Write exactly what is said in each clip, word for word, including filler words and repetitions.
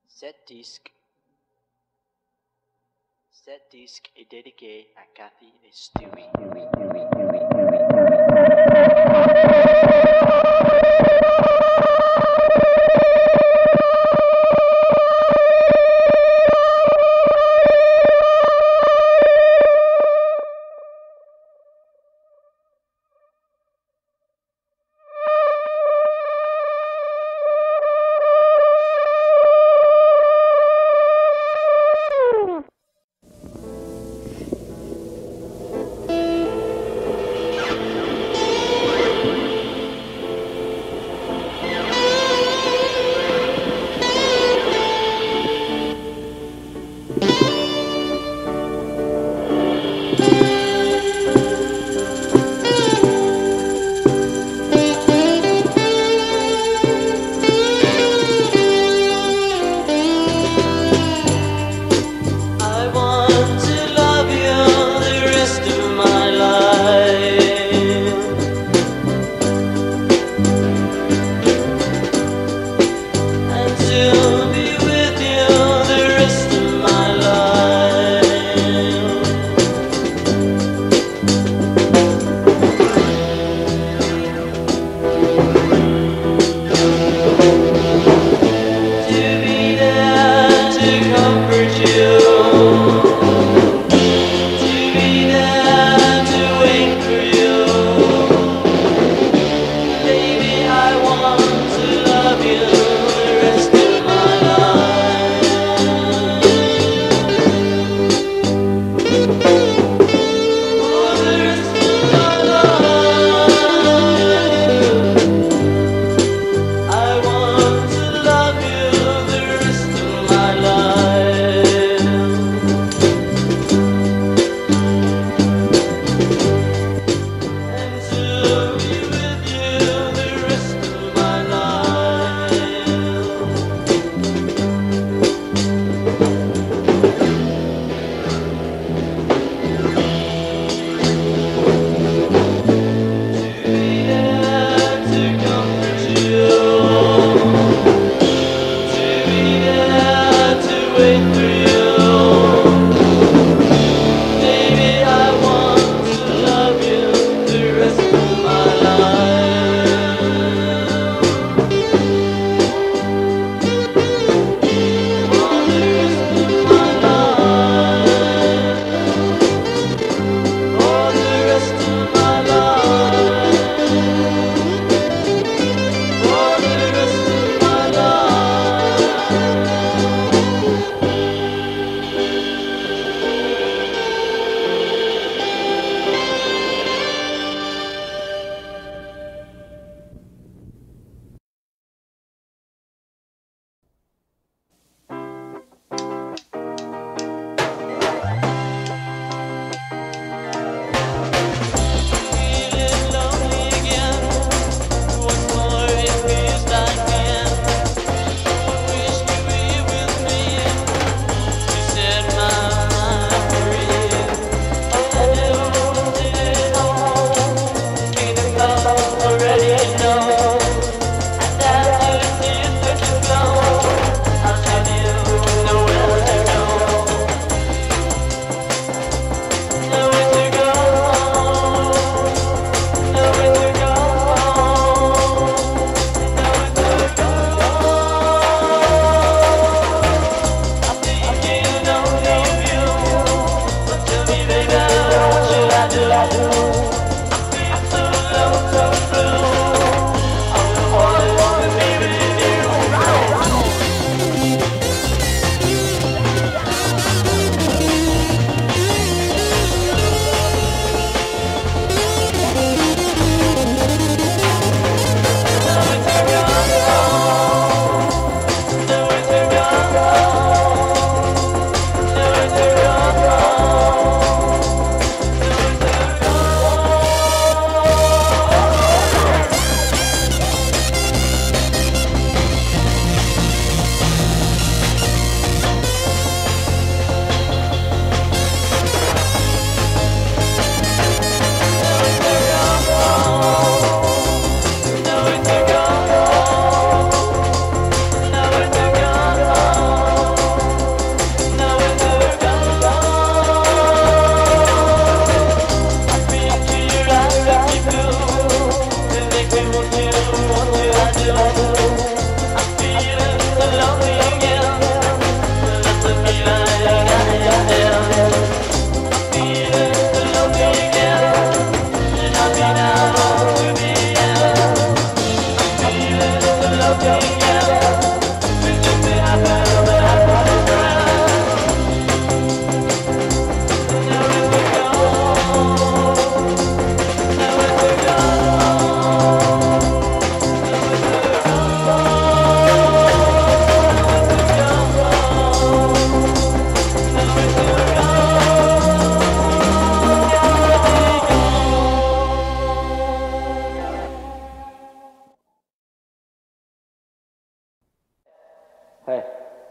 Set disc. Set disc è dedicated a Kathy and Stewie. Hey.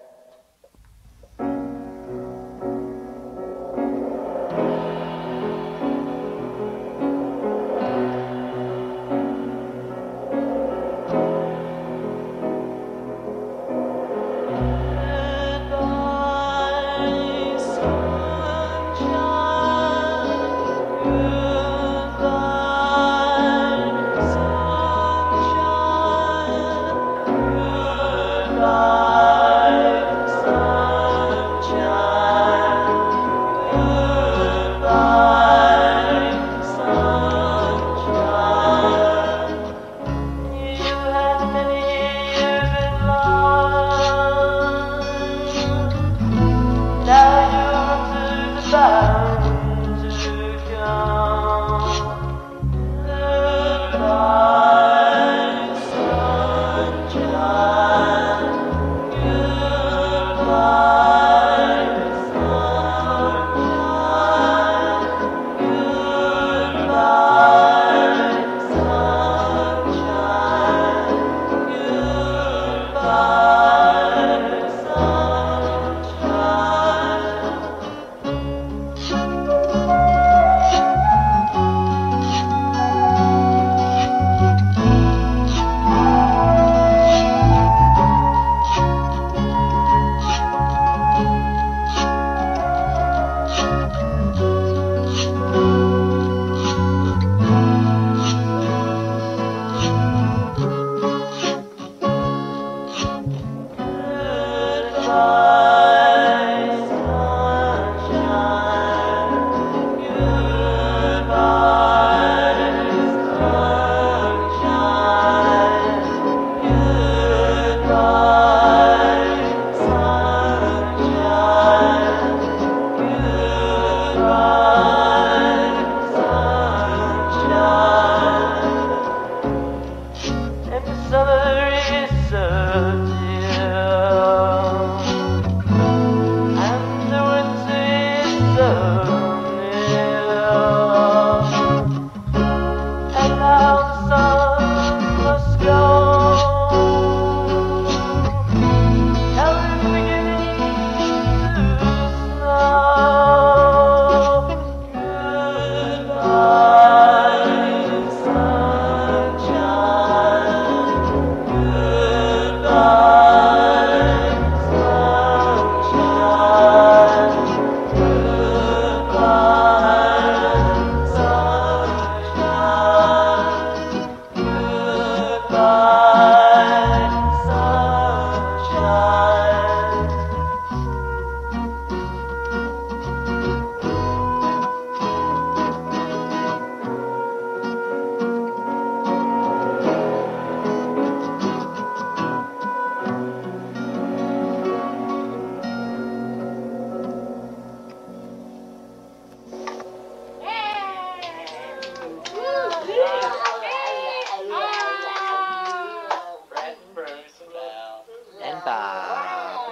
And Bob.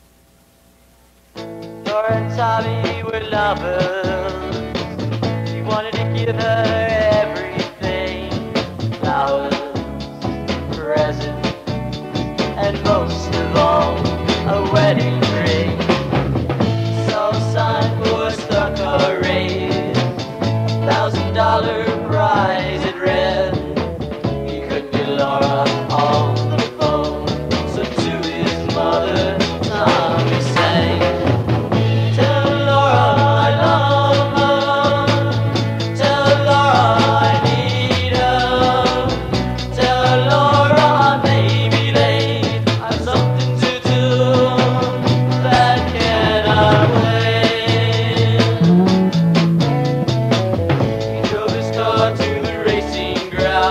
Laura and Tommy were lovers. She thousand dollar prize it read. He couldn't get Laura on the phone, so to his mother Tommy sang, tell Laura I love her, tell Laura I need her, tell Laura I may be late, I've something to do that cannot wait. He drove his car to the racing ground.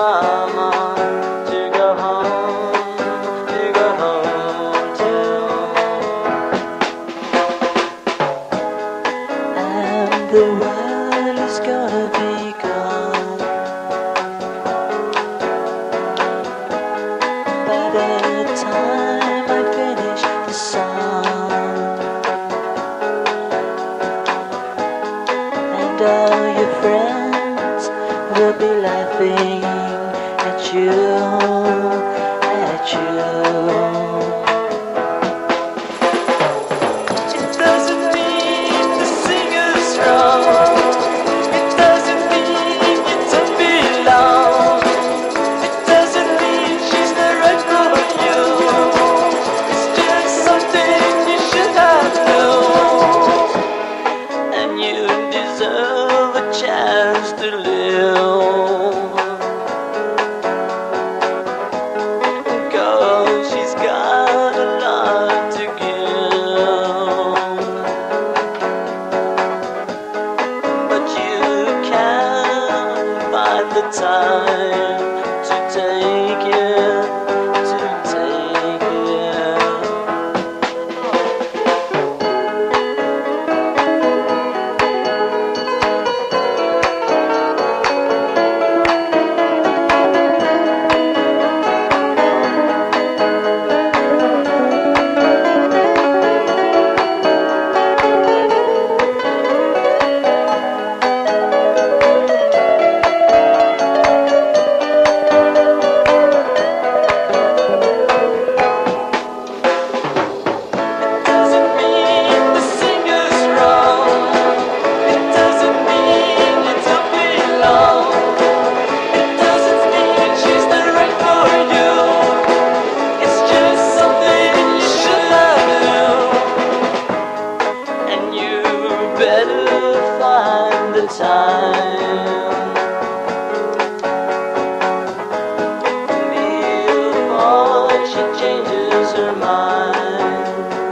mama to go home, to go home to. And the world is gonna be gone by the time I finish the song. And all your friends will be laughing at you, at you. It doesn't mean the singer's wrong. It doesn't mean you don't belong. It doesn't mean she's the right for you. It's just something you should have known. And you deserve a chance to live. Cause she's got a lot to give. But you can't find the time to take it, to take it. Doesn't mean the singer's wrong. It doesn't mean you don't belong. It doesn't mean she's the right for you. It's just something you should have known. And you better find the time before she changes her mind.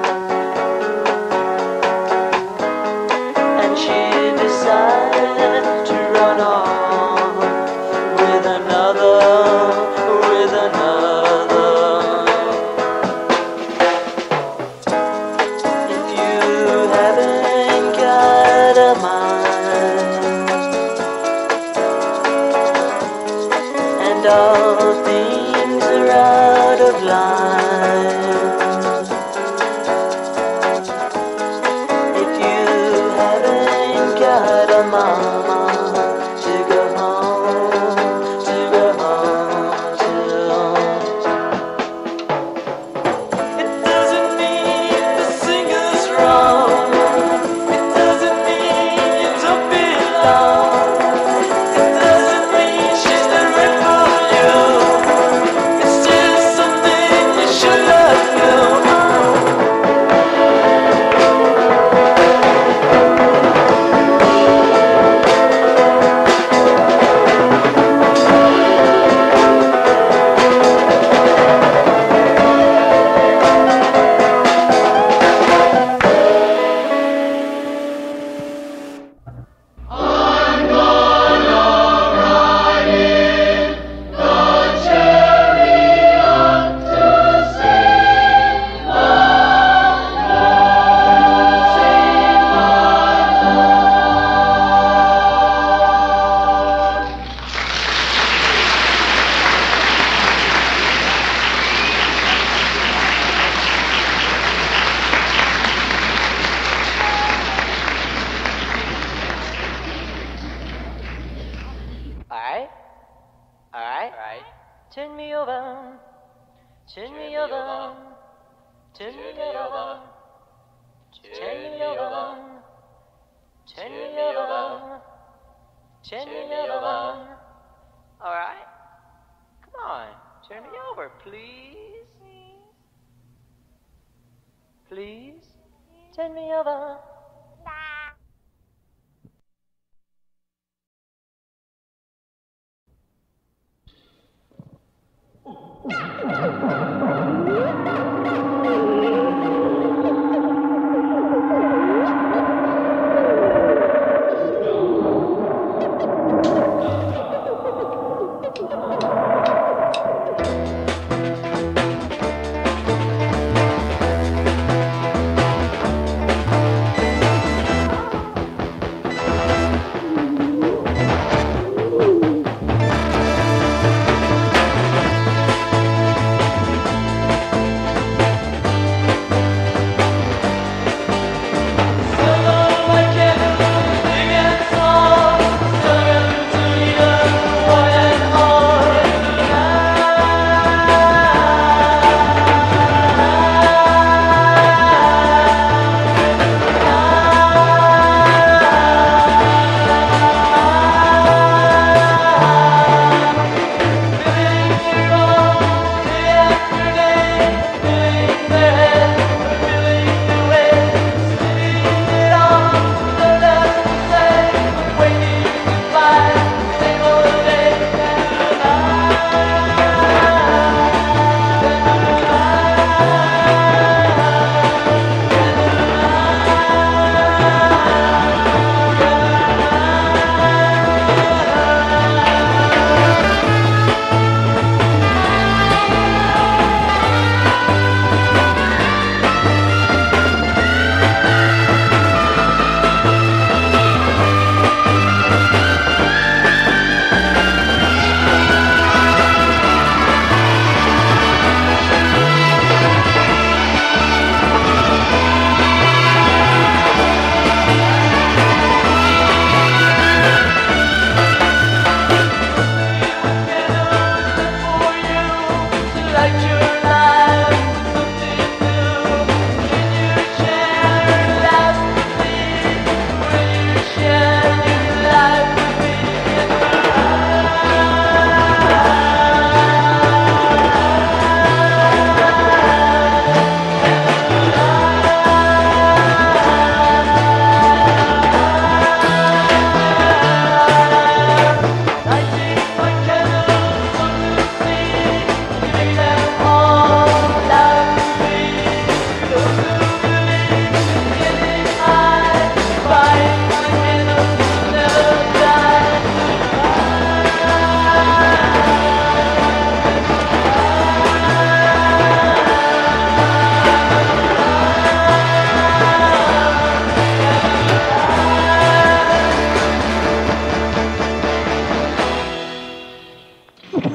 And she decided to run off with another, with another. If you haven't got a mind, and all things are out of line, if you haven't got a mama to go home, to go home to. It doesn't mean the singer's wrong. It doesn't mean you don't belong. It doesn't mean she's the right for you. It's just something you should have known. Alright? Alright? Alright. Turn me over. Turn me over. Turn me over. Turn me over. Turn me over. Turn me over. Alright? Come on. Turn me over, please. Please. Turn me over. Oh,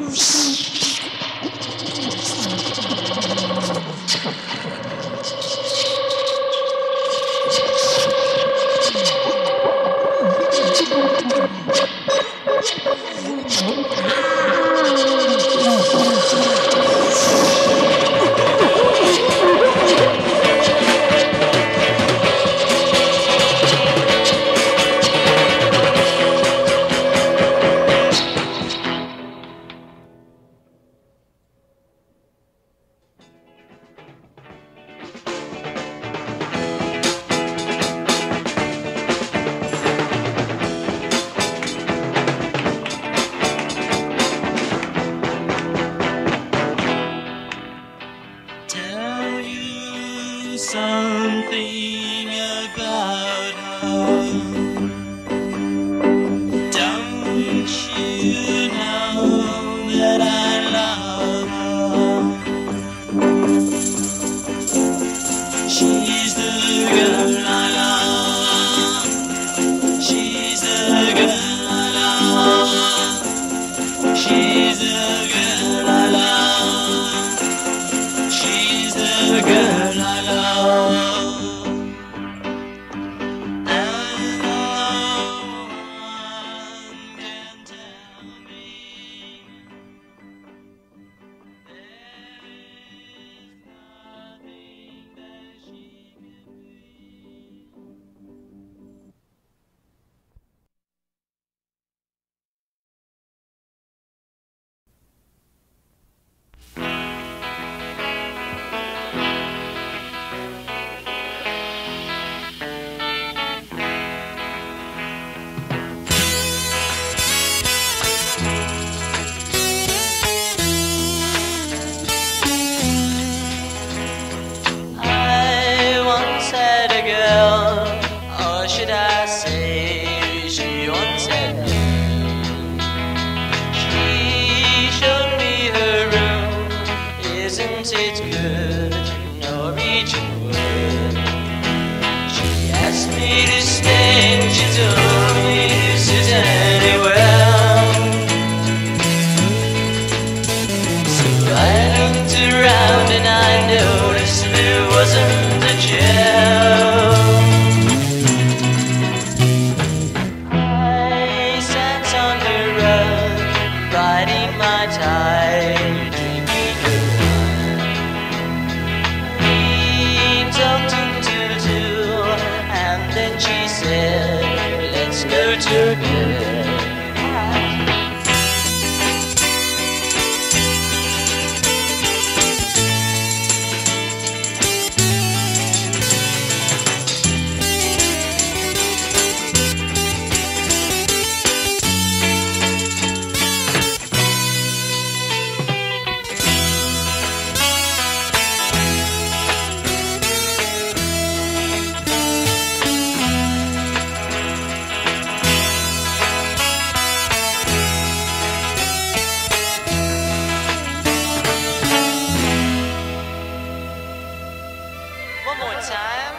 Something about her. Don't you know that I love her? She's the girl I love. She's the girl I love. She's the girl I love. She's the girl I love. It's good, Norwegian word. She asked me to stay and she told me this is anywhere. So I looked around and I noticed there wasn't a chair. I sat on the rug, biding my time. Let's go to bed. One more time.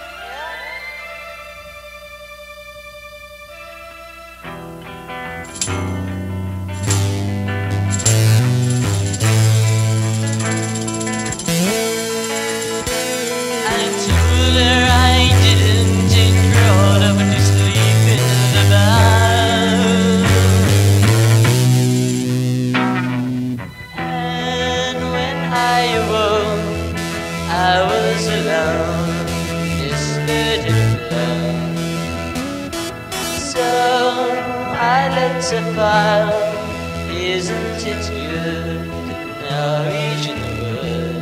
I told her I didn't enroll her when you sleep in the bed. And when I awoke, I was alone, desperate alone. So I let her file, isn't it good, Norwegian word?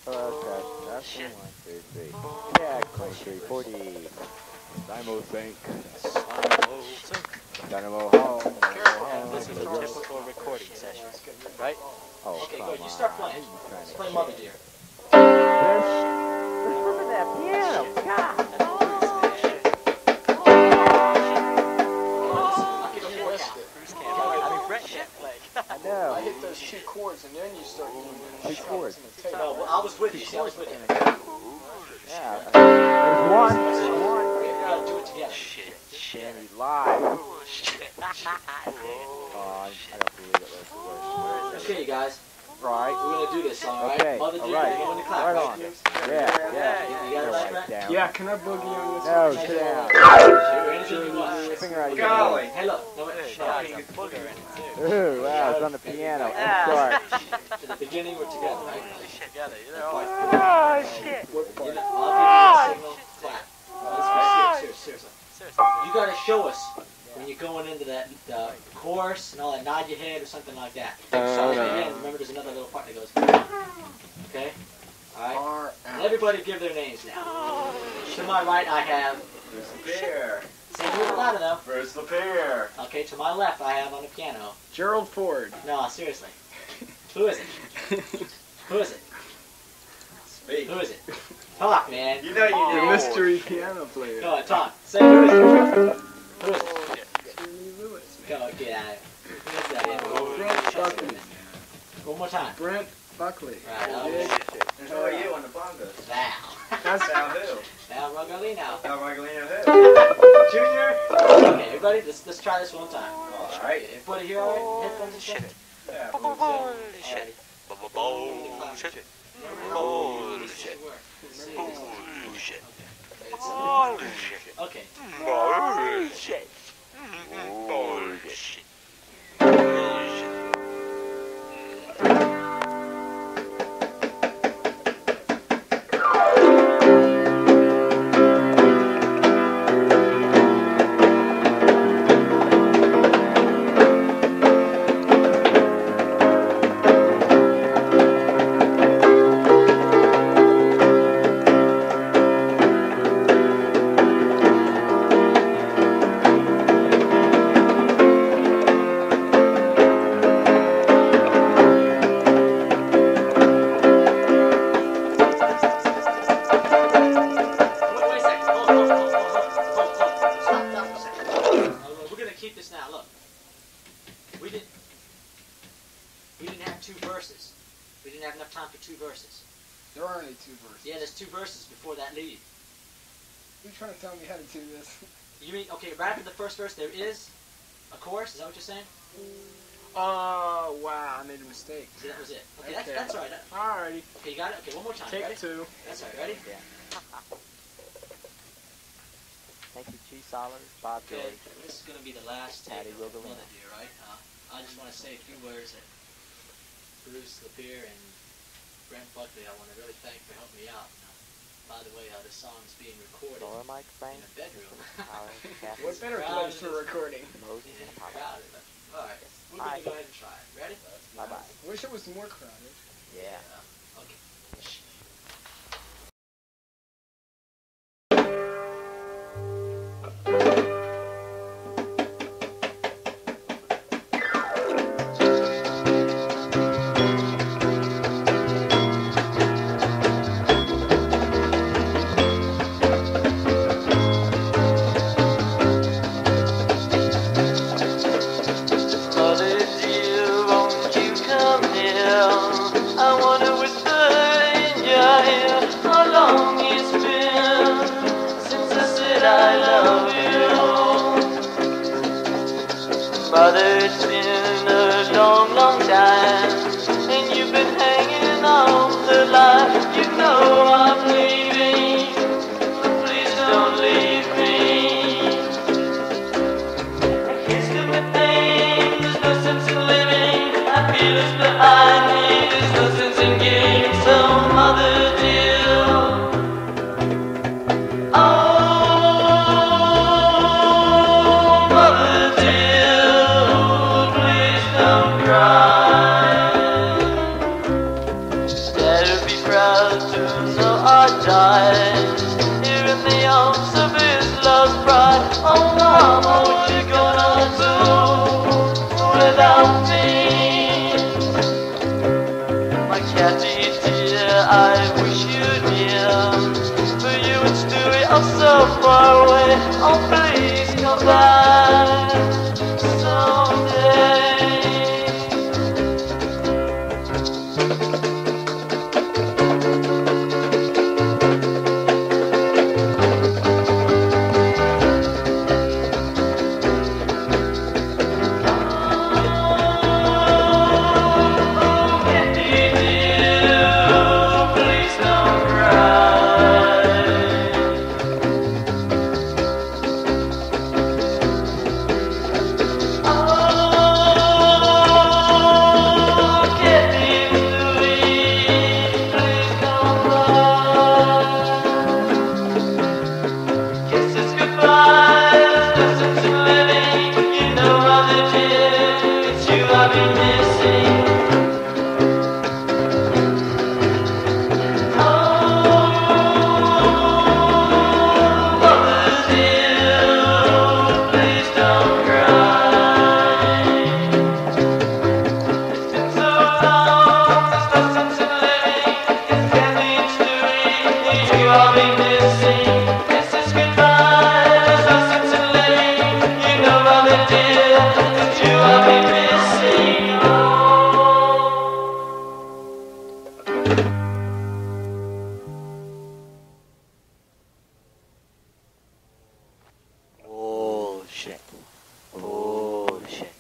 Okay, that's Shit. one, two, three. Yeah, twenty-three, forty. Dynamo Sync. Dynamo home. Dynamo home. This is a typical recording session, right? Oh, Okay, come good. You on. start playing. Who you trying Let's to play kid? Mother Dear. This, listen to that piano. God. I'll give you a four count. I mean, Brett can't play. I know. I hit those two chords and then you start doing the Two chords. tape. No, well, I was with you. See, I was with you. Yeah. There's one. There's one. We gotta do it together. Shit, shit, And he's live. oh, shit. Oh, I I don't believe it was the worst. Okay, you guys. Right. We're gonna do this song, right? Okay. Mother All Dear, right. go in the clap, Right right? on. Yeah. Yeah. You got it right, Right Brett? down. Yeah, can I boogie on this? No, one? sit down. Sure, anything you want. Finger out of your Golly. nose. Hey, look. No, wait. Hey, No, now it's you a booger in it too. Ooh, wow, it's on the piano. And start. to the beginning, we're together, right? Together, they're all like, Oh, shit. What You part? know, I'll give you a signal. Clap. Let's be serious, serious, seriously. seriously. You gotta show us when you're going into that uh, chorus and all that. Nod your head or something like that. So again, remember, there's another little part that goes. Okay. All right. R And everybody give their names now. To my right, I have. Bruce Lapierre. Say it a little louder though. Bruce Lapierre. Okay. To my left, I have on the piano. Gerald Ford. No, seriously. Who is it? Who is it? Speak. Who is it? Talk, man. You know you The do. mystery piano player. Go on, talk. Say who is it? Who is it? Jimmy Lewis. Go, get out of it. Who is that? Yeah. Brent Buckley. One more time. Brent Buckley. Right, oh, Dig? And who are you on the bongos? Val. That's Val who? Val Rogalino. Val Margolino who? Junior? Okay, everybody, let's, let's try this one time. Alright. Everybody here all right? Headphones and Shit. stuff? Yeah. Bullshit. Bullshit. Bullshit. See, Bullshit. it's- Bullshit. Okay. Bullshit. Bullshit. Bullshit. Wait, wait a second. Hold, hold, hold, hold, hold, hold, hold. Stop, stop for a second. Uh, We're gonna keep this now. Look, we didn't, we didn't have two verses. We didn't have enough time for two verses. There are only two verses. Yeah, there's two verses before that lead. You're trying to tell me how to do this? You mean, okay, right after the first verse, there is a chorus? Is that what you're saying? Oh, wow, I made a mistake. See, that was it. Okay, Okay. That's, that's all right. That- Alrighty, Okay, you got it? Okay, one more time. take Ready? two. That's all right. Ready? Thank you, G. Solid, Bob Okay, George. this is going to be the last take Patty of Rogalino. Mother Dear, right? Uh, I just want to say a few words that Bruce Lapierre and Brent Buckley, I want to really thank for helping me out. Uh, by the way, uh, this song is being recorded Laura Mike in Frank. a bedroom. Howard, Kathy, What better Proud place of for this. recording? Moses, Yeah, and Apollo. proud of it. All right, we're going Bye. to go ahead and try it. Ready? Bye-bye. Wish it was more crowded. Yeah. Uh, okay. Mother dear, won't you come here? I wanna whisper in your ear how long it's been since I said I love you. Mother, it's been a long, long time, and you've been hanging on the line. You know I'm leaving, but please don't leave me. It's stupid thing, there's no sense in living. I feel it's behind me, there's no sense in getting some mother dear. Oh, mother dear, please don't cry. Dad'll be proud love me. My catty dear, I wish you near, but you and Stewie are so far away. Oh, please come back someday. Bullshit. Bullshit.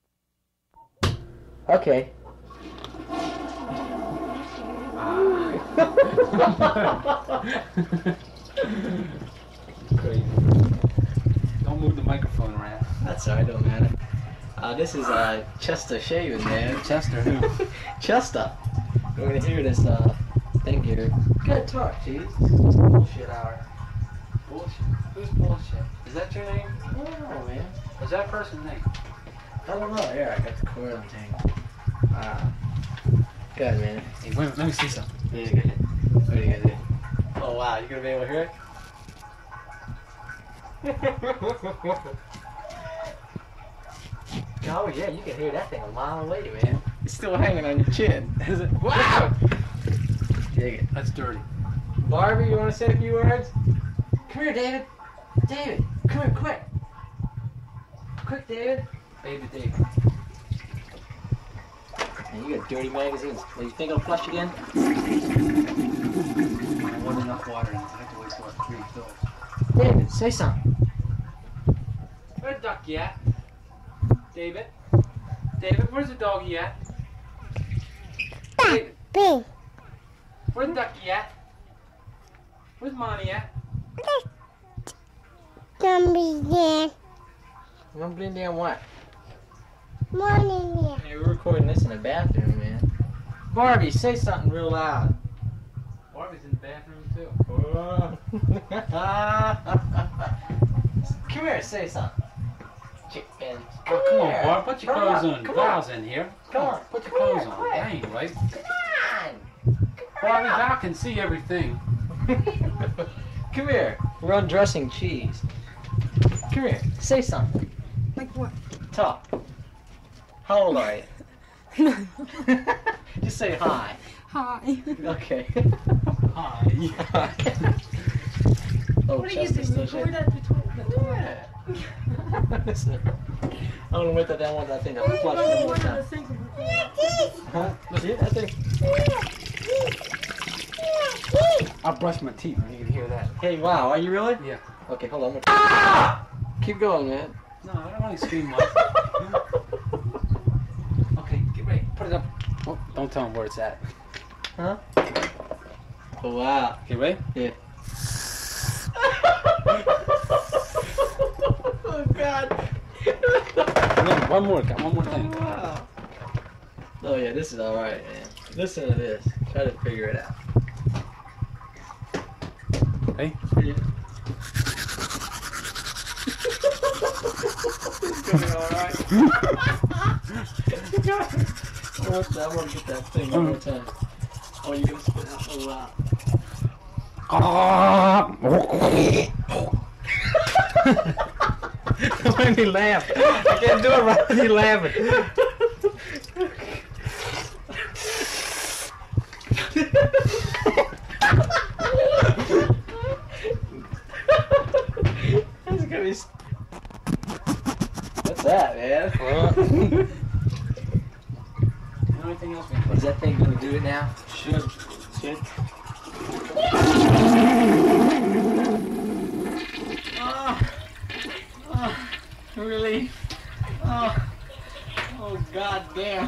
Okay. Crazy. Don't move the microphone around. That's alright, don't matter. Uh, this is uh, Chester Shaving, man. Chester who? Chester. We're gonna hear this uh, thing here. Good talk, cheese. Bullshit hour. Bullshit. Who's bullshit? Is that your name? Oh, man. Is that person's name? I don't know. Here, I got the coil thing. Wow. Good, man. Hey, wait, let me see something. Yeah, go ahead. What do you gonna do? Oh, wow. You gonna be able to hear it? Oh, yeah. You can hear that thing a mile away, man. It's still hanging on your chin. Is it? Wow! Dig it. That's dirty. Barbie, you want to say a few words? Come here, David. David, come here, quick. Quick, David. Baby David. Man, you got dirty magazines. Well, you think it'll flush again? I wasn't enough water in it. I have to wait for it to refill. David, say something. Where's the ducky at? David? David, where's the doggy at? David, Bing. where's the ducky at? Where's Mommy at? Zombie Dan. You want to blend down what? Morning here. Hey, we're recording this in the bathroom, man. Barbie, say something real loud. Barbie's in the bathroom too. Come here, say something. Chicken. Oh, come on, here. Barb, put your Hurry clothes up. on. Come Val's in here. Come on. Put your Come clothes here, on. quick. That ain't right. Come on. Barbie, Val can see everything. Come here. We're undressing cheese. Come here. Say something. Like what? Talk. How old are you? Just say hi. Hi. Okay. Hi. Oh, What are you Chester's doing? still Record shaking. that between the toilet. Listen. I'm gonna wait till that one. I think I'll flush one more time. Huh? See, I think. I brushed my teeth. You can hear that. Hey, wow. Are you really? Yeah. Okay, hold on. I'm gonna... Keep going, man. No, I don't want to scream much. Okay, get ready. Put it up. Oh, don't tell him where it's at. Huh? Oh, wow. Okay, ready? Yeah. Oh, God. One, one more. Got one more thing. Wow. Oh, yeah, this is all right, man. Listen to this. Try to figure it out. Hey. Yeah. It's gonna be all right. What's that? I'm gonna get that thing one more time. Oh, you're gonna spit out. Oh, wow. It made me laugh. I can't do it right with you laughing. That's gonna be. What's that, man? Anything else we can What is that thing gonna do it now? Should. Should. Oh, oh, really? Oh, oh, god damn.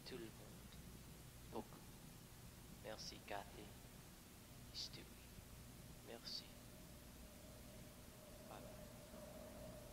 tout le monde. Beaucoup. Merci Cathy. Stewie. Merci. Bye bye.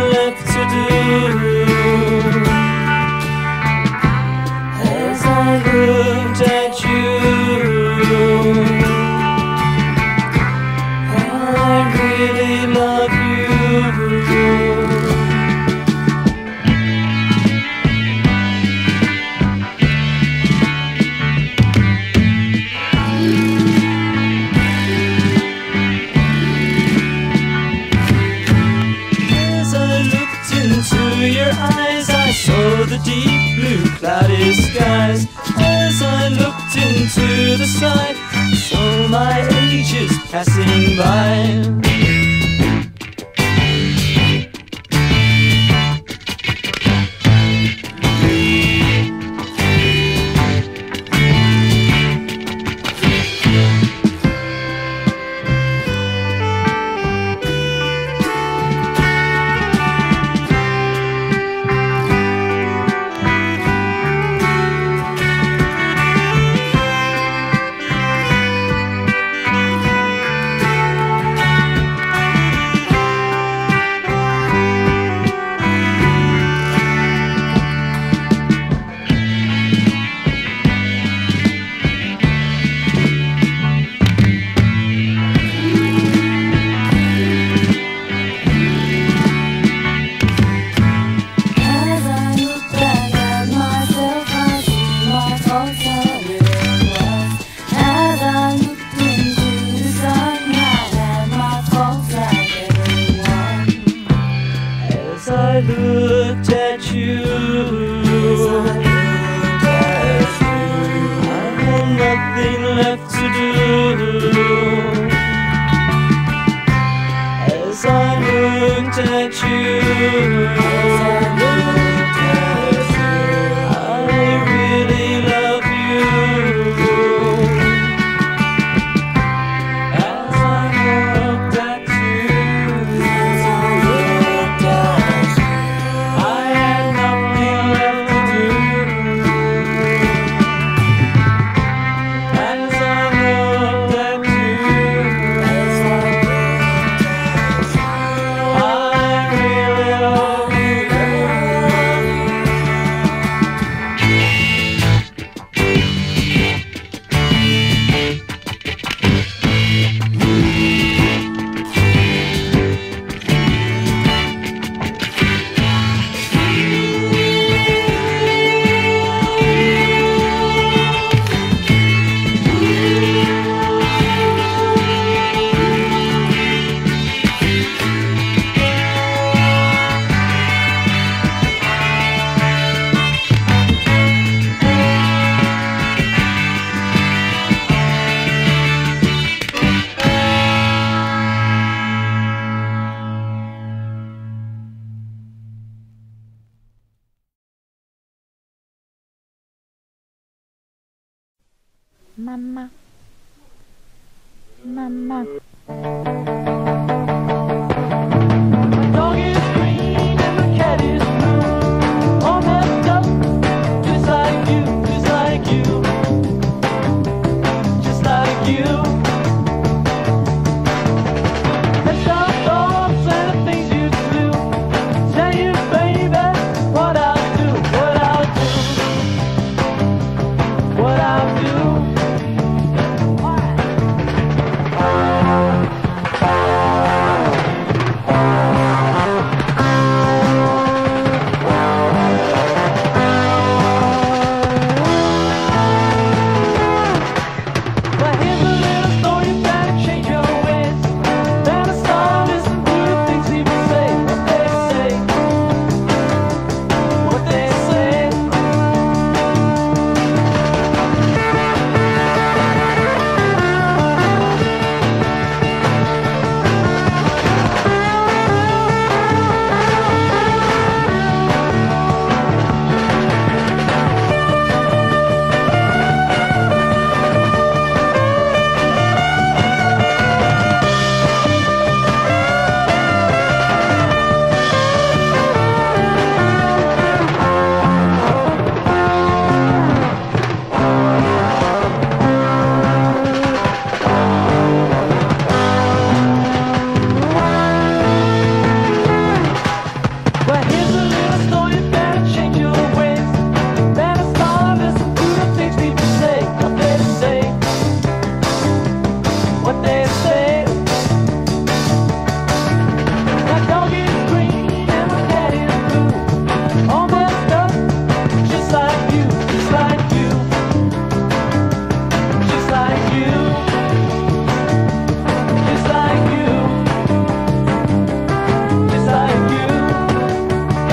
left to do. As I looked at you, I really love you. Your eyes, I saw the deep blue cloudy skies. As I looked into the sky, I saw my ages passing by. I looked at you, I had nothing left to do. As I looked at you, I really love you. As I looked at you, Mama. Mama. My dog is green and my cat is blue, all messed up, just like you, just like you, just like you. And our thoughts and the things you do, tell you, baby, what I'll do, what I'll do, what I'll do. Well, here's a little story, you better change your ways. Better start listening to the things people say. What they say, what they say. My dog is green and my cat is blue. All messed up, just like you, just like you, just like you, just like you, just like you.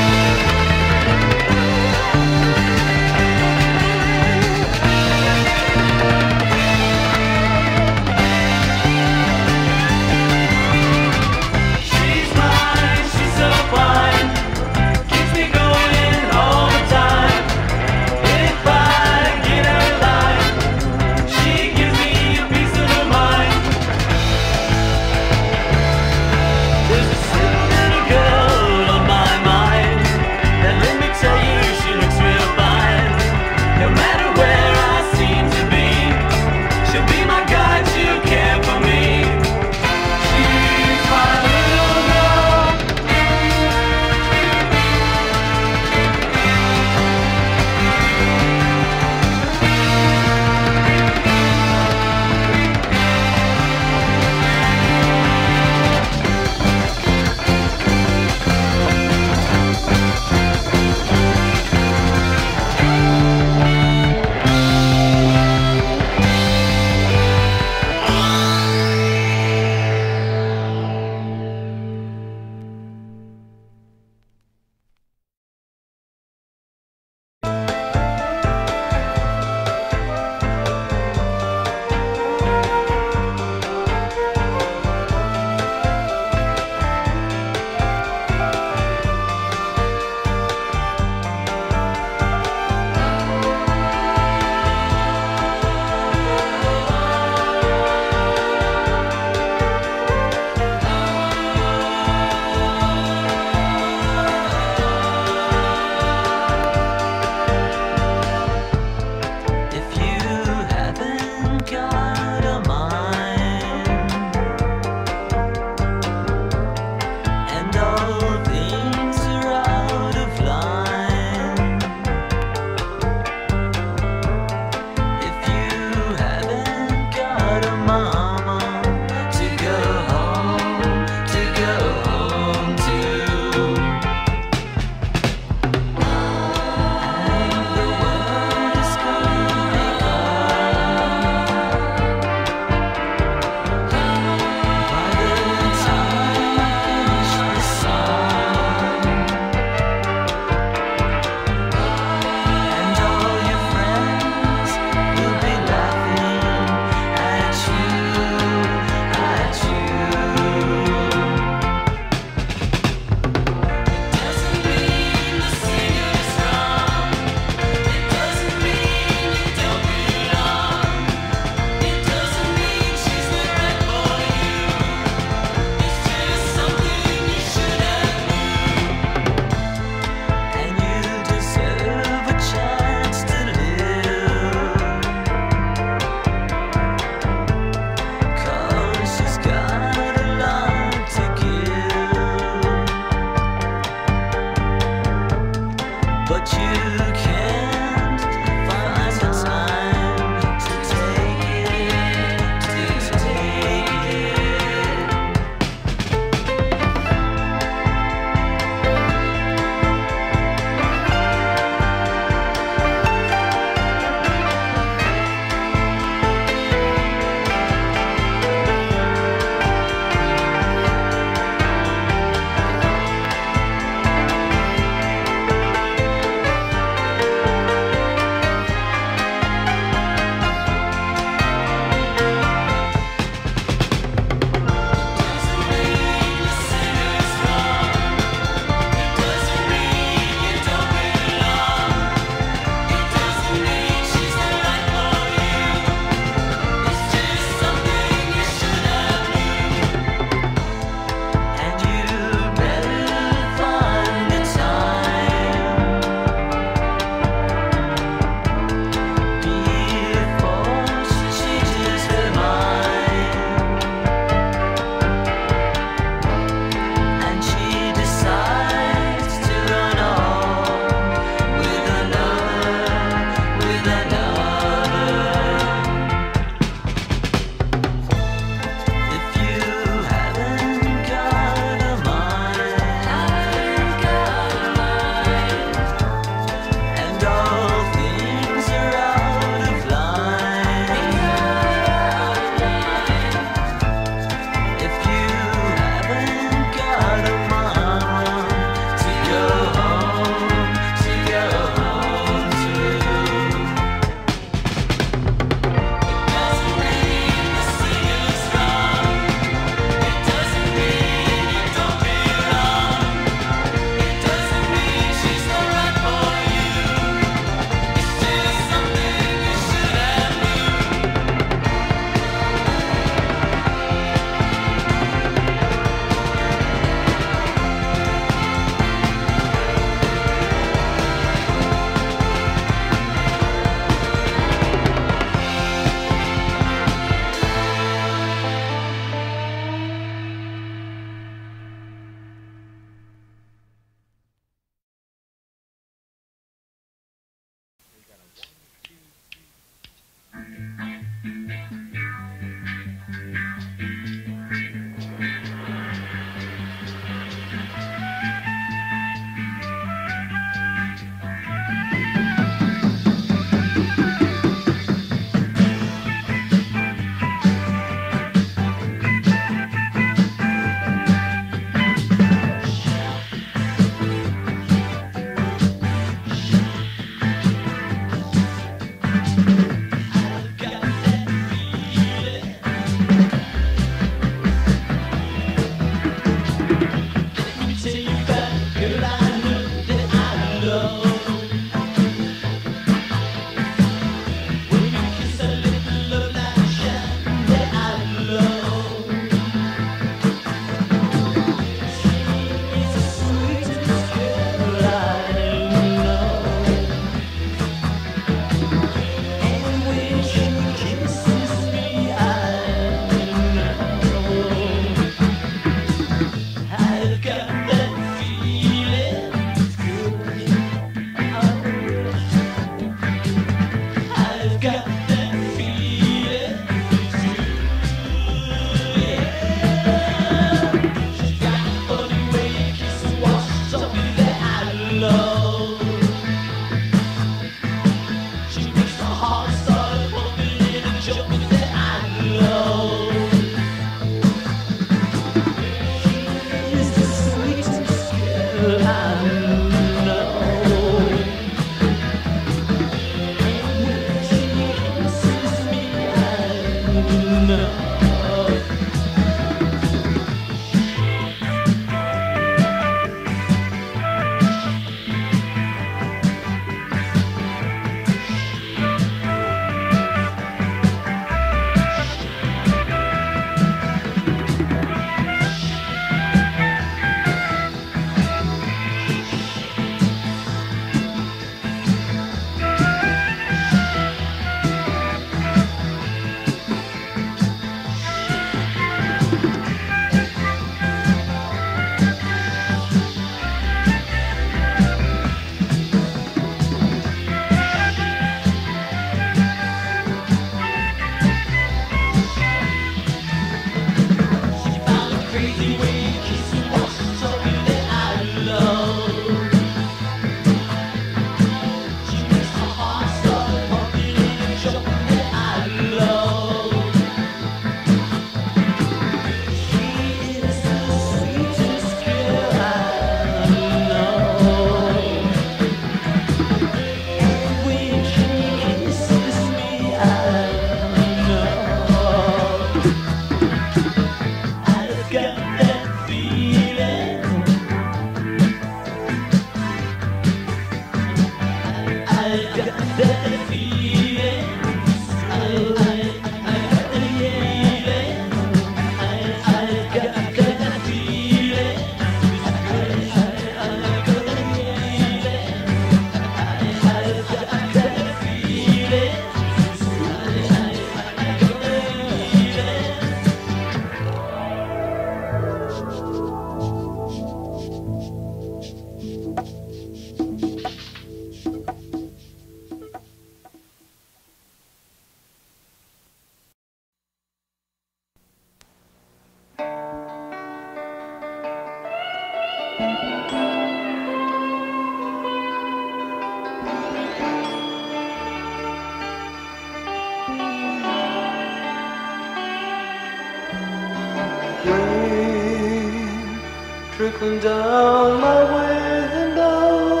trickling down my window,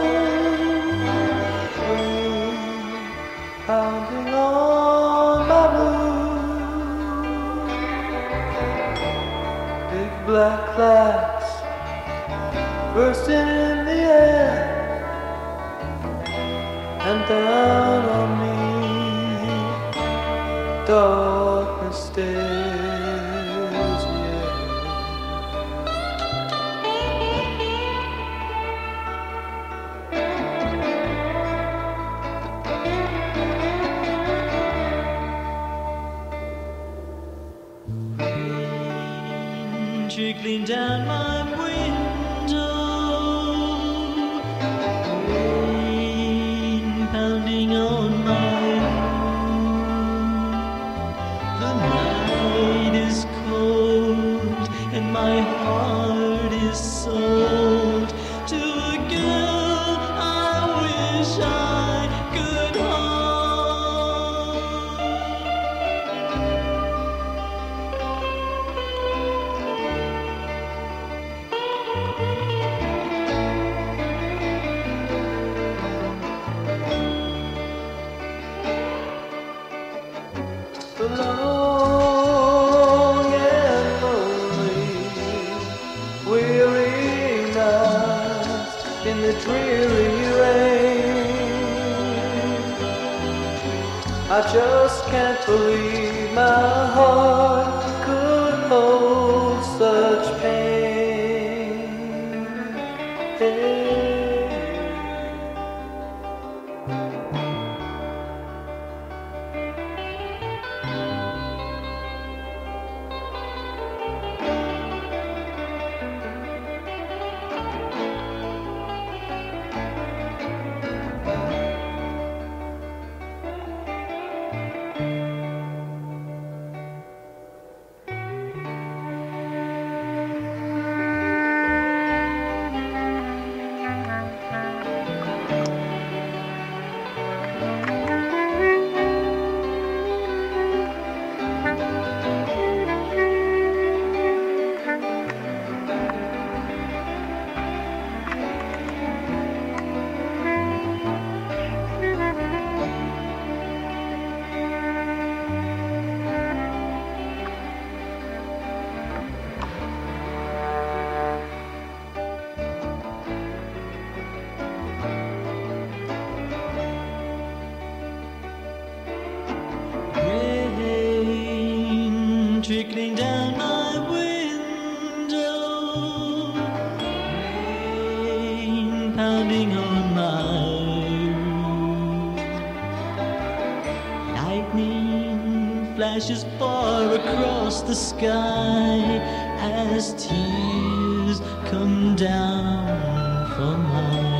rain pounding on my roof, big black clouds bursting in the air, and down on me darkness stares. Trickling down my window, rain pounding on my roof. The night is cold and my heart is sold to a girl I wish I could hold. Long and lonely, weary nights in the dreary rain. I just can't believe my heart could hold such pain. Hey. Rain trickling down my window, rain pounding on my roof. Lightning flashes far across the sky as tears come down from high.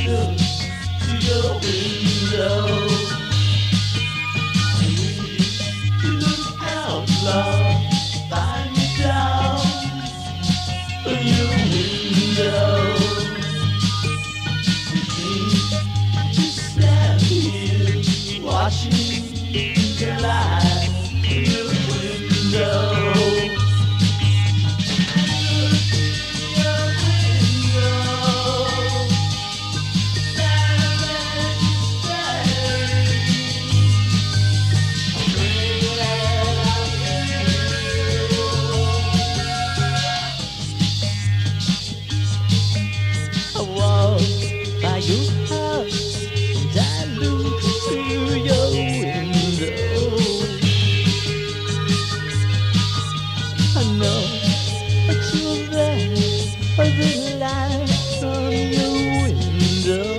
look to your window. You look out loud, find me down from your window. Just stand here watching your light through your window. I walk by your house and I look through your window. I know that you're there by the light from your window.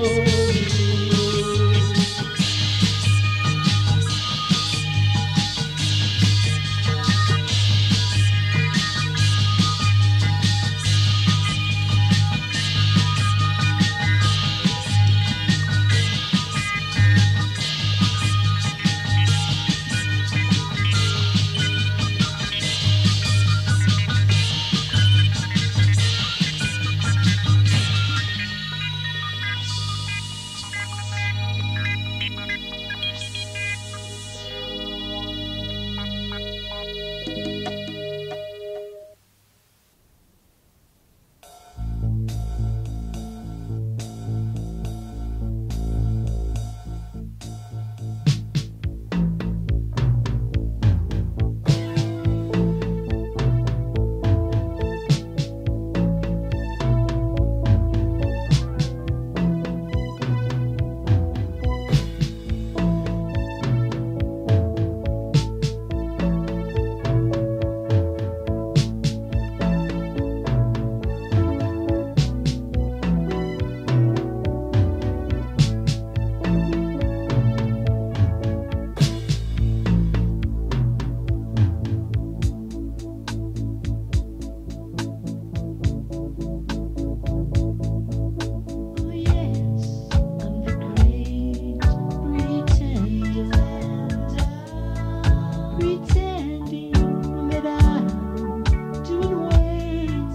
Oh yes, I'm the great pretender, pretending that I'm doing wait.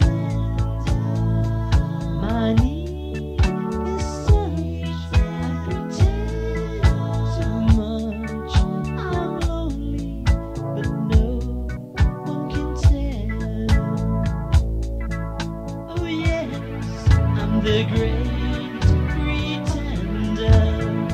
My need is such, I pretend so much. I'm lonely, but no one can tell. Oh yes, I'm the great pretender,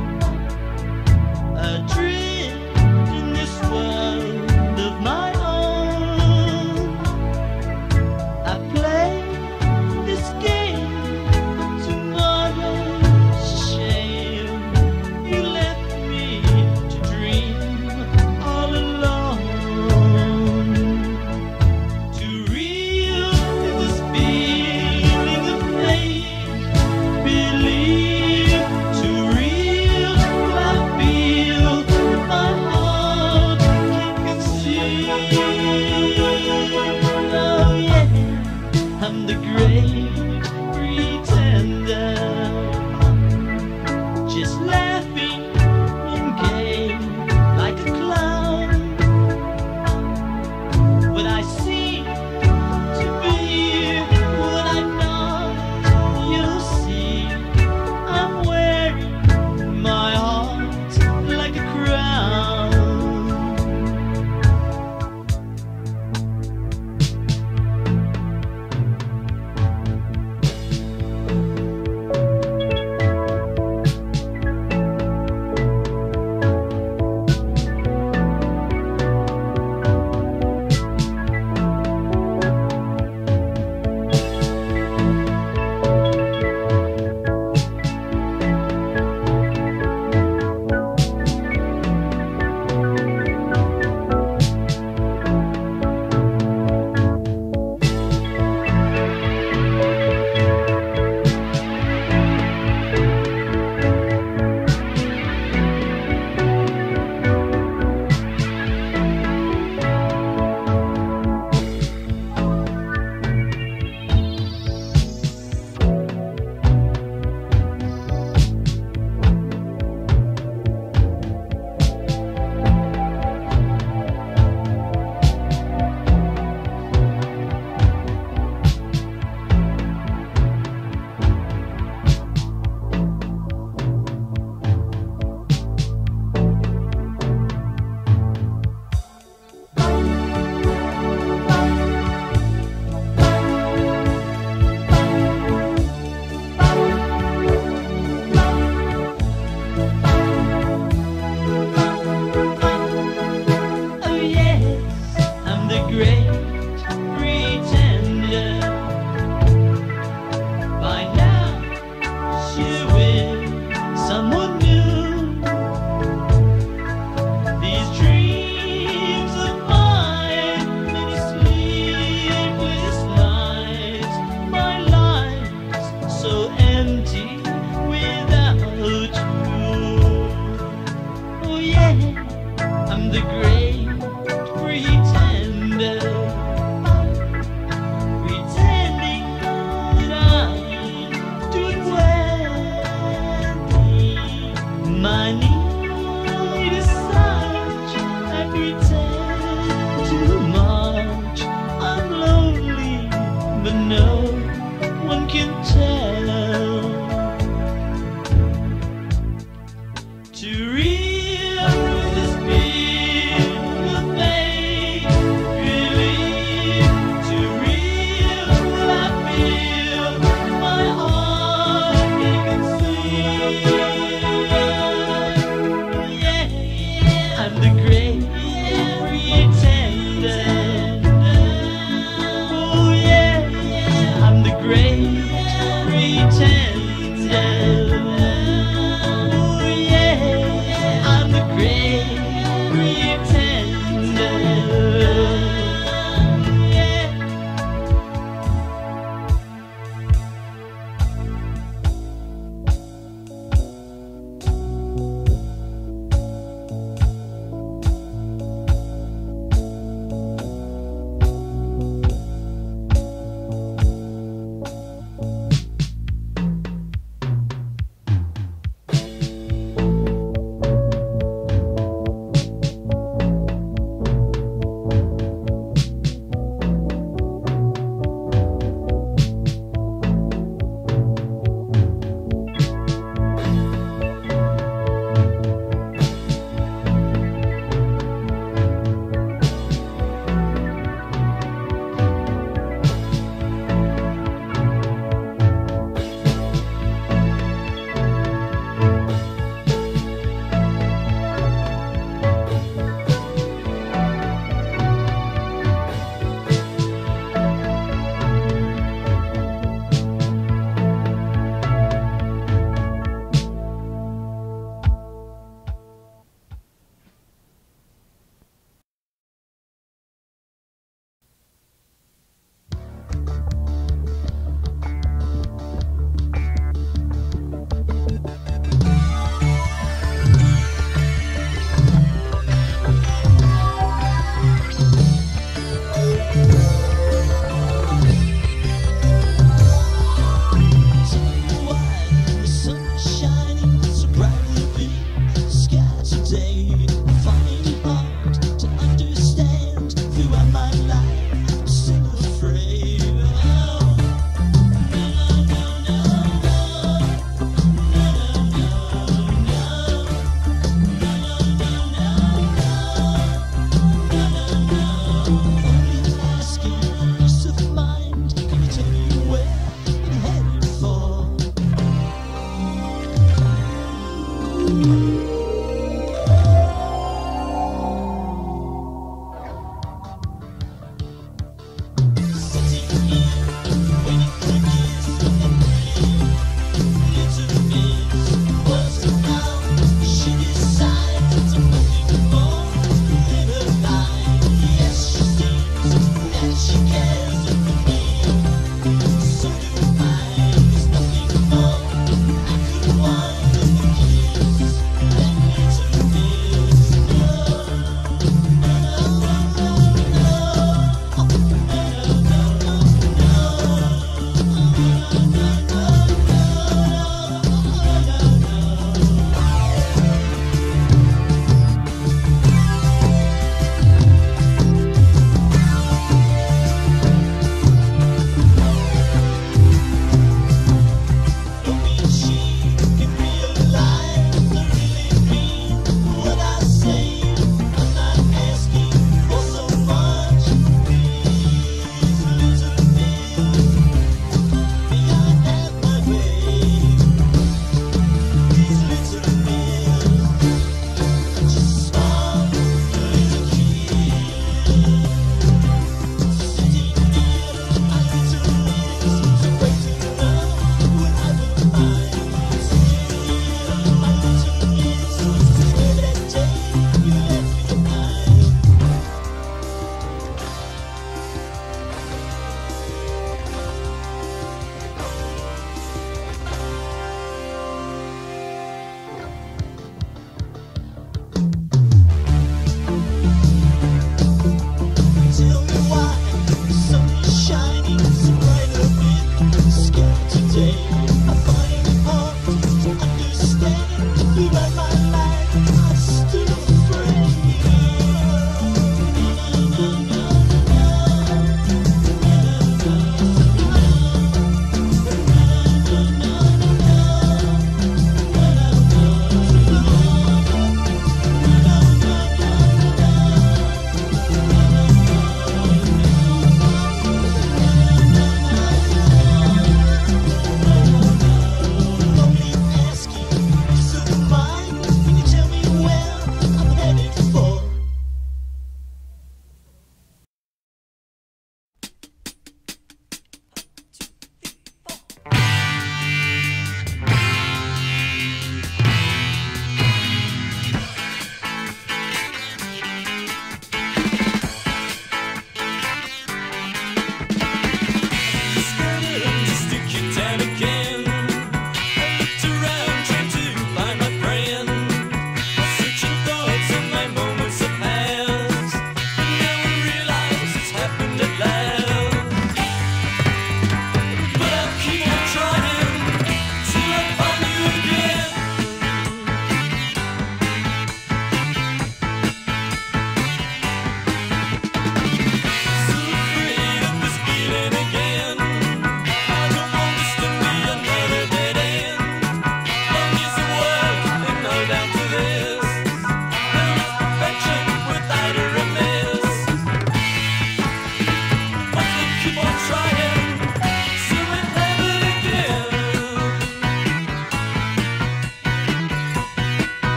adrift in this world of my own. I play this game, tomorrow's shame. You left me to dream all alone. Too real is this feeling of fate, empty without you. Oh yeah, I'm the great pretender, pretending that I'm doing well. My need is such, I pretend too much. I'm lonely, but no one can tell.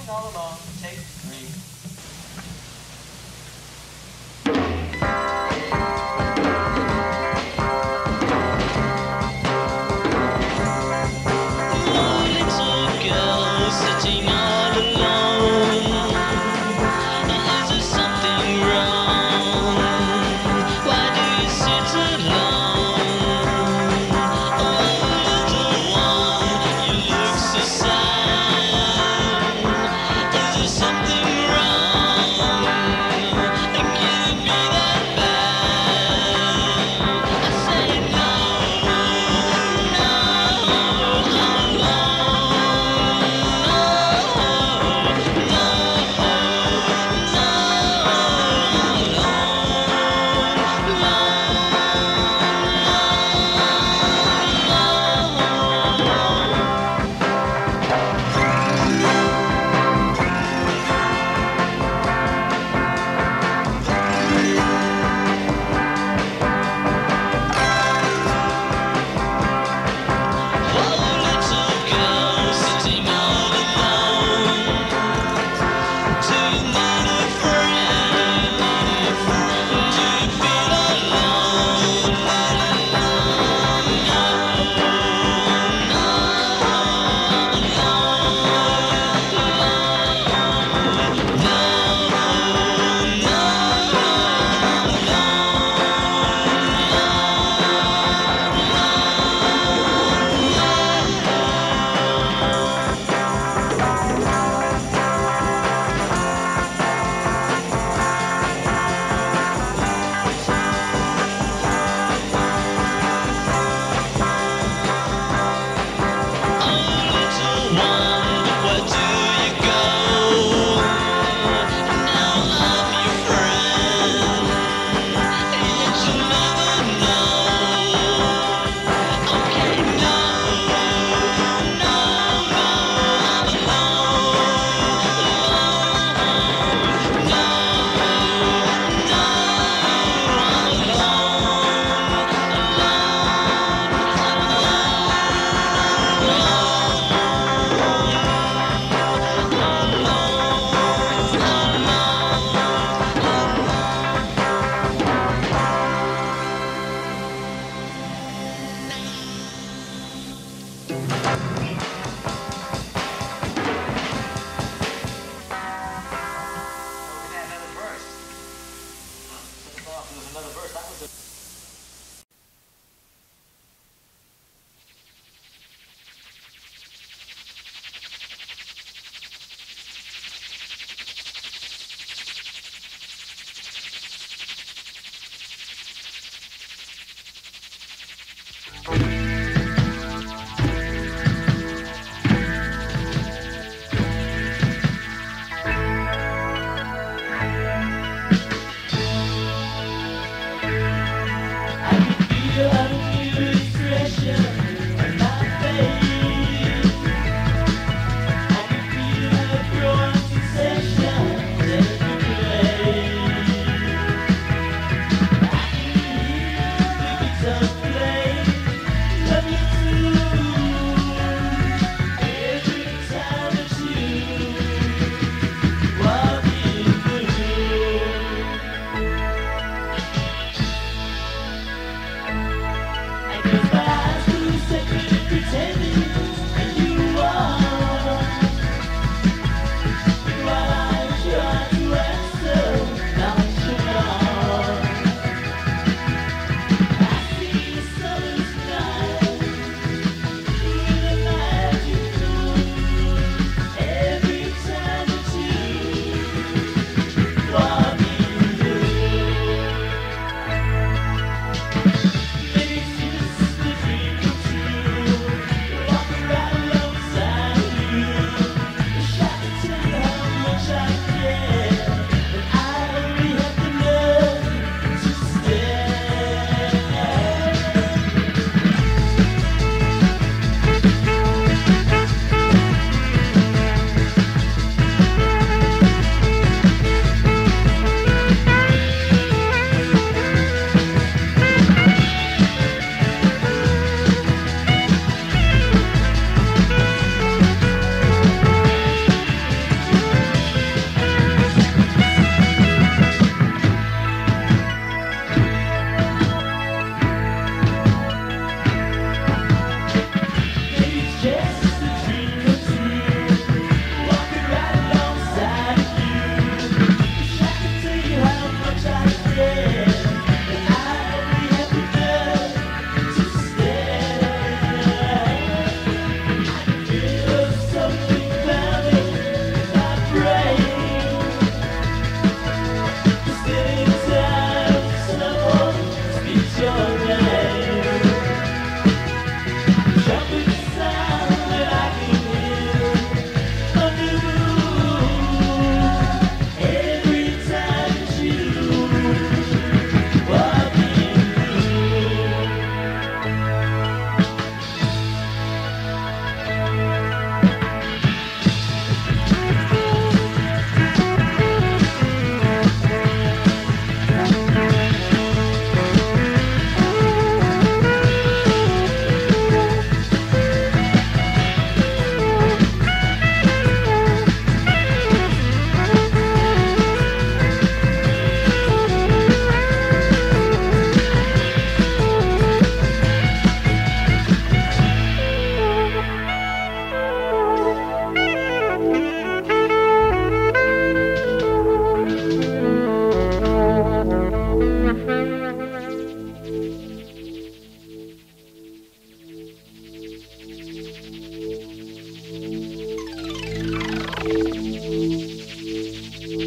all along. Take three. Little girl sitting all alone. Is there something wrong? Why do you sit alone? Oh, little one, you look so sad. Is there something wrong?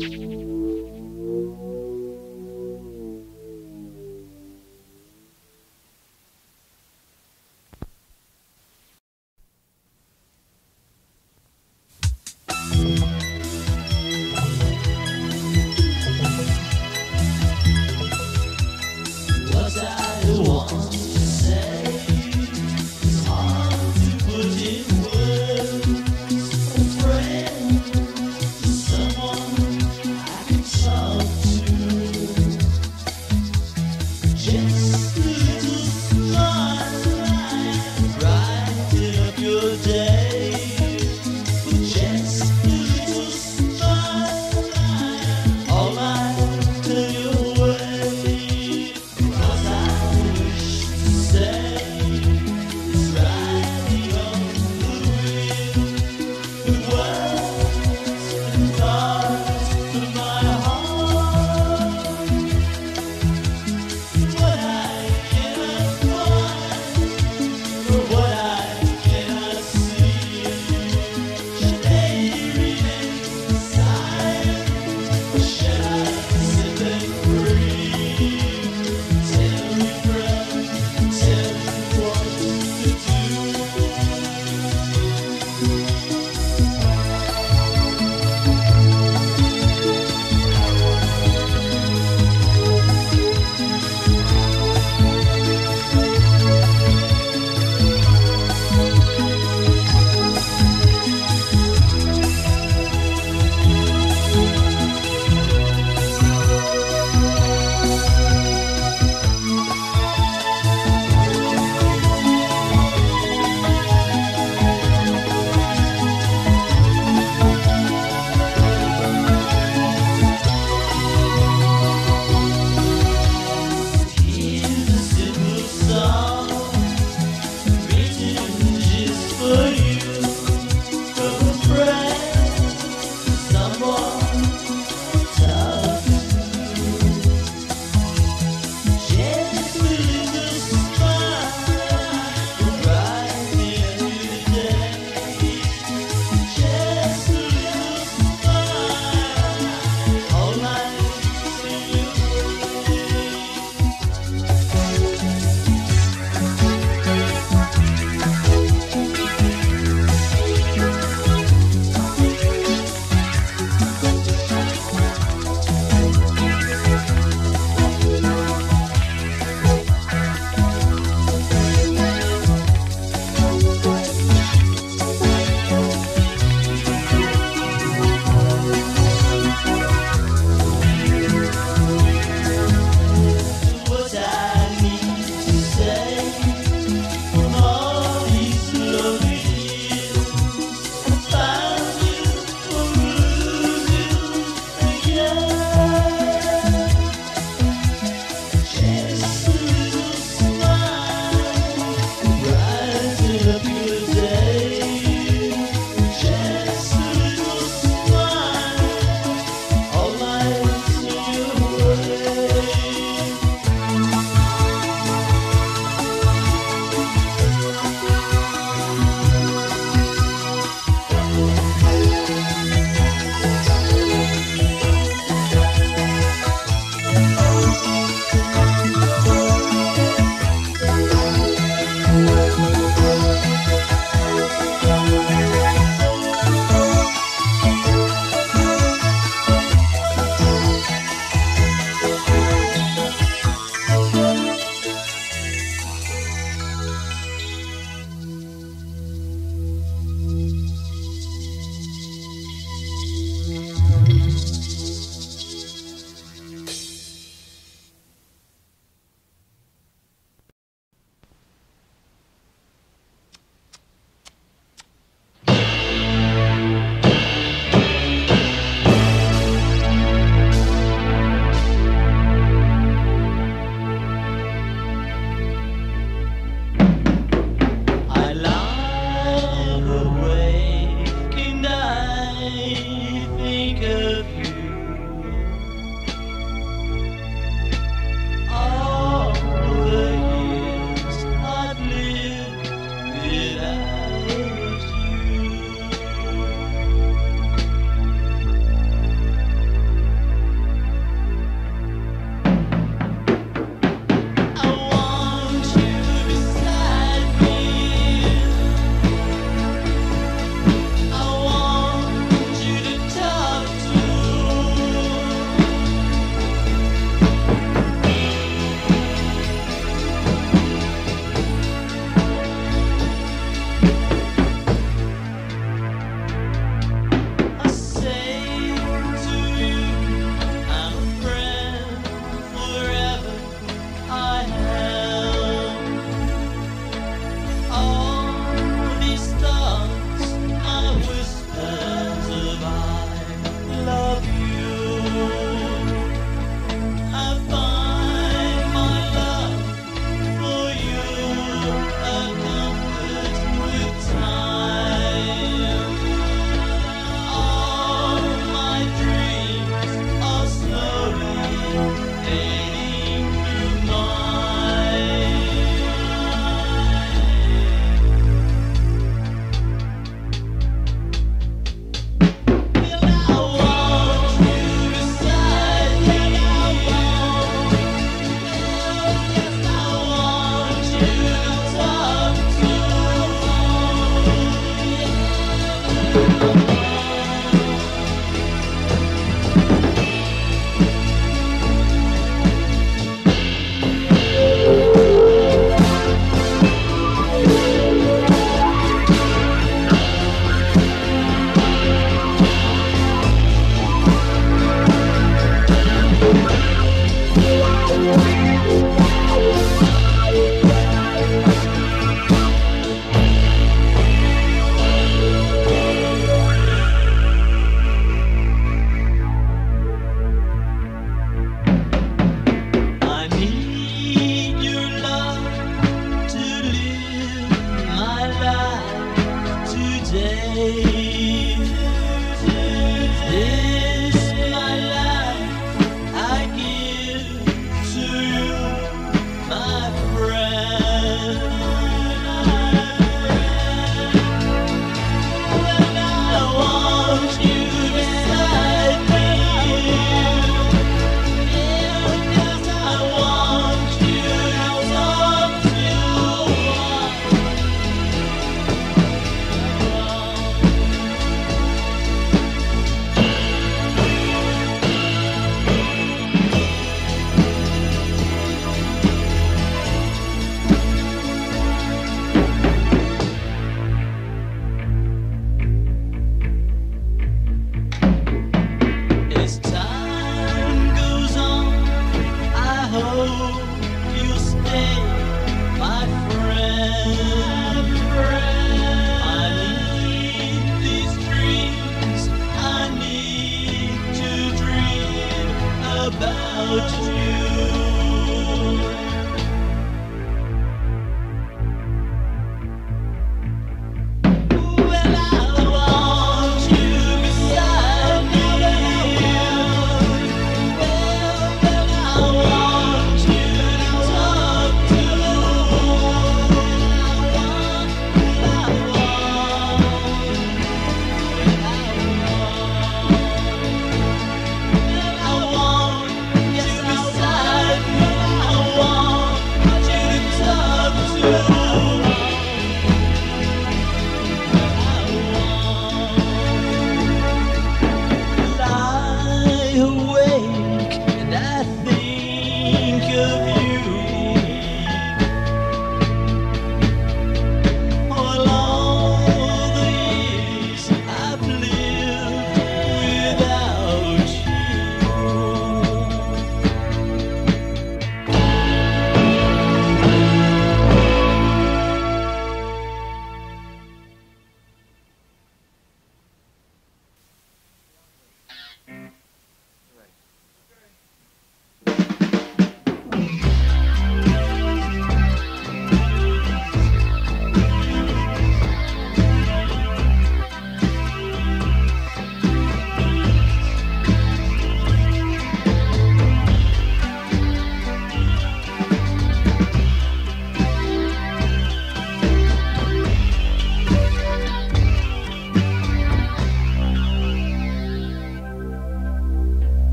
I about you. Well, I want you beside me. Well, well, I want you to talk to. I want, I want, I want, yes, I want.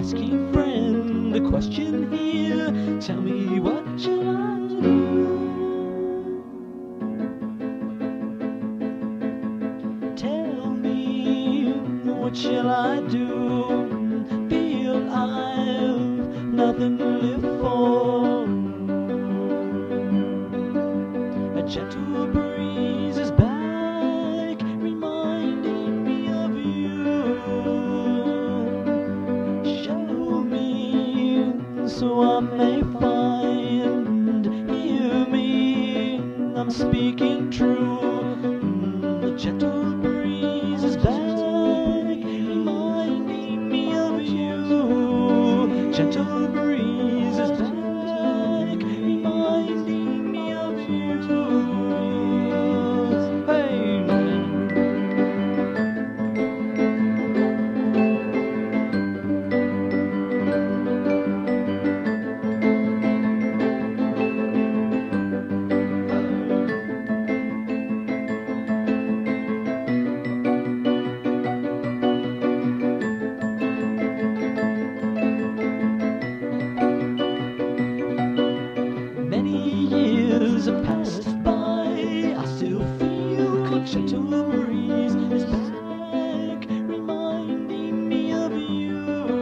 asking friend the question here. Tell me, what shall I do? Tell me, what shall I do? Feel I've nothing to live for. A gentle breeze is back, reminding me of you. Show me so I may find. Hear me, I'm speaking true. The gentle breeze is back, reminding me of you. Gentle breeze is back, reminding me of you. Hey. Many years have passed by, I still feel the gentle breeze is back, reminding me of you.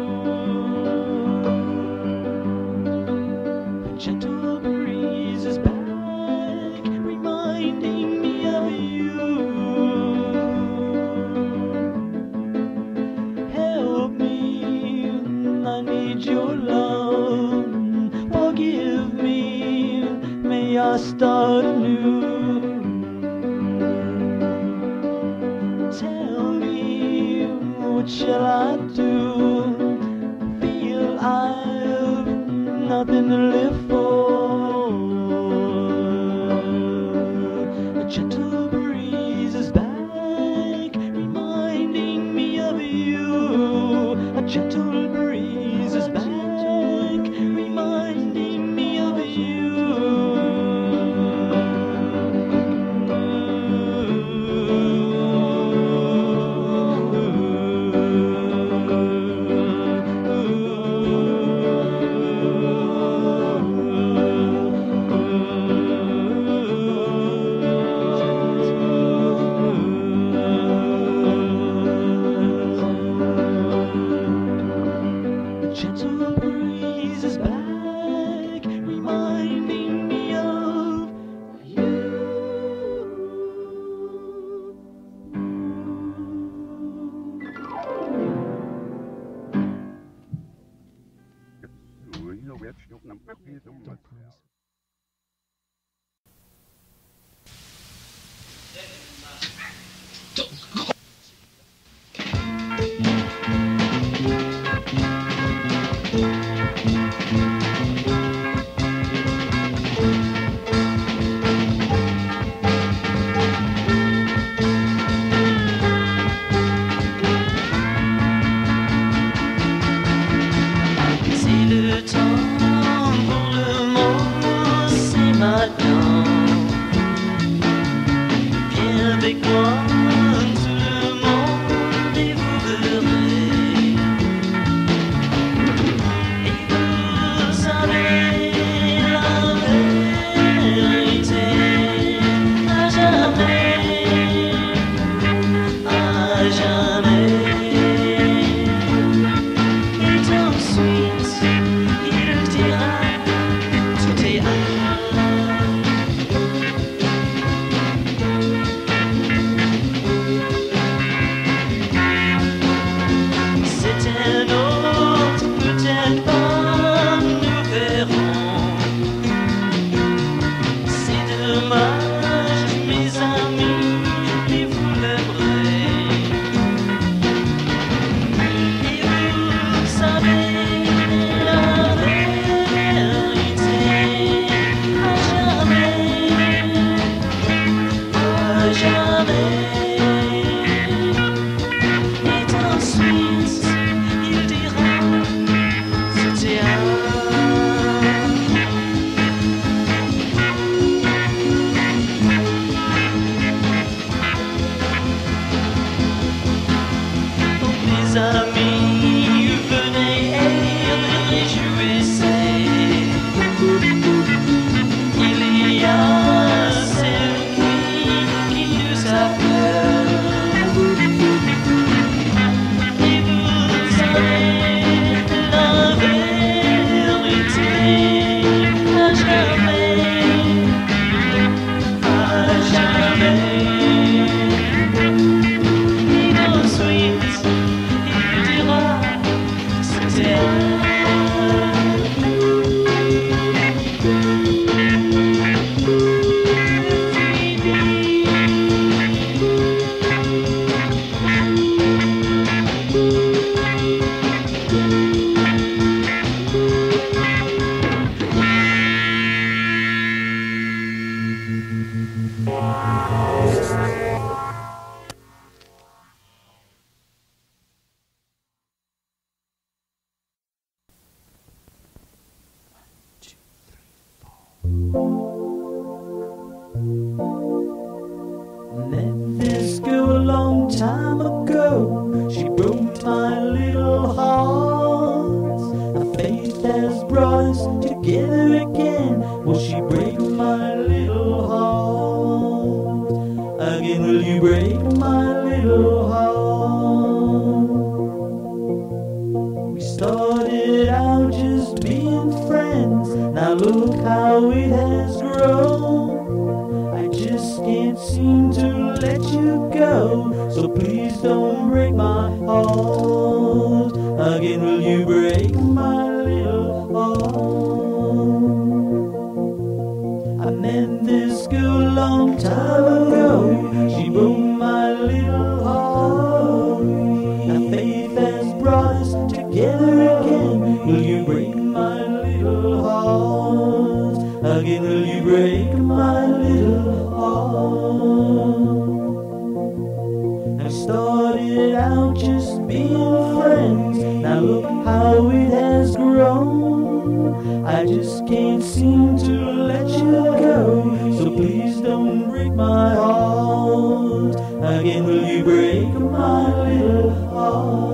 The gentle breeze is back, reminding me of you. Help me, I need your love. Forgive me, may I start anew. Tell me, what shall I do? Feel I've nothing to live for. A gentle breeze is back, reminding me of you. A gentle breeze is back, reminding me of you. Met this girl a long time ago. She broke my little heart. Her faith has brought us together again. Will she break my little heart? Again, will you break my little heart? We started out just being friends. Now look how it has grown. I just can't seem to let you go. So please don't break my heart. Again, will you break my little heart? I met this girl a long time ago. She broke my little heart. Now faith has brought us together again. Will you break my little heart? Again, will you break my little heart? I started out just being friends. Now look how it has grown. I just can't seem to let you go. So please don't break my heart. Again, will you break my little heart?